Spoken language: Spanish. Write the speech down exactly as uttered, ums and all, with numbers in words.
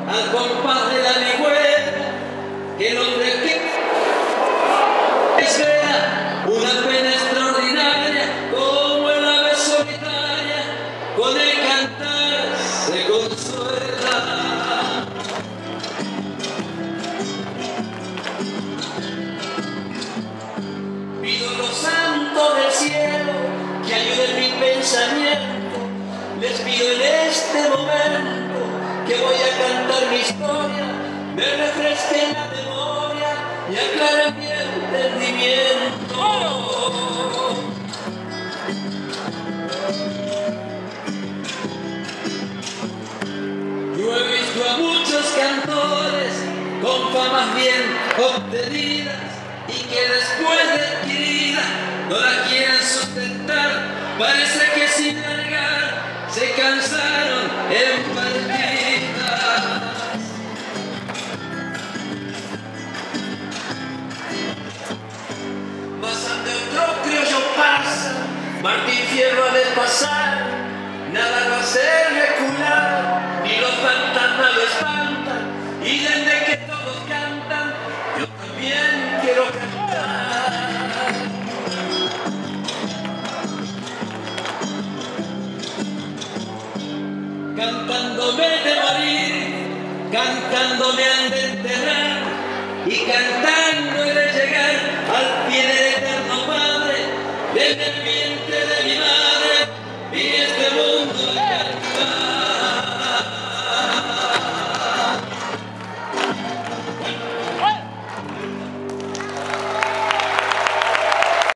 al compás de la legüera, que el hombre que espera una pena extraordinaria, como el ave solitaria, con el cantar se consuela. Pido a los santos del cielo que ayuden mi pensamiento, les pido en este momento que voy a cantar mi historia, me refresquen la memoria y aclaren mi entendimiento. Yo he visto a muchos cantores con famas bien obtenidas y que después de adquirida no la quieren sustentar, parece que sin largar se cansaron en partidas. Mas ante otro criollo pasa, Martín Fierro ha de pasar, nada lo hace recular, ni los fantasmas lo espantan, y desde que todos cantan, yo también quiero cantar. Cantándome de morir, cantándome han de enterrar, y cantando he de llegar al pie del eterno Padre, desde el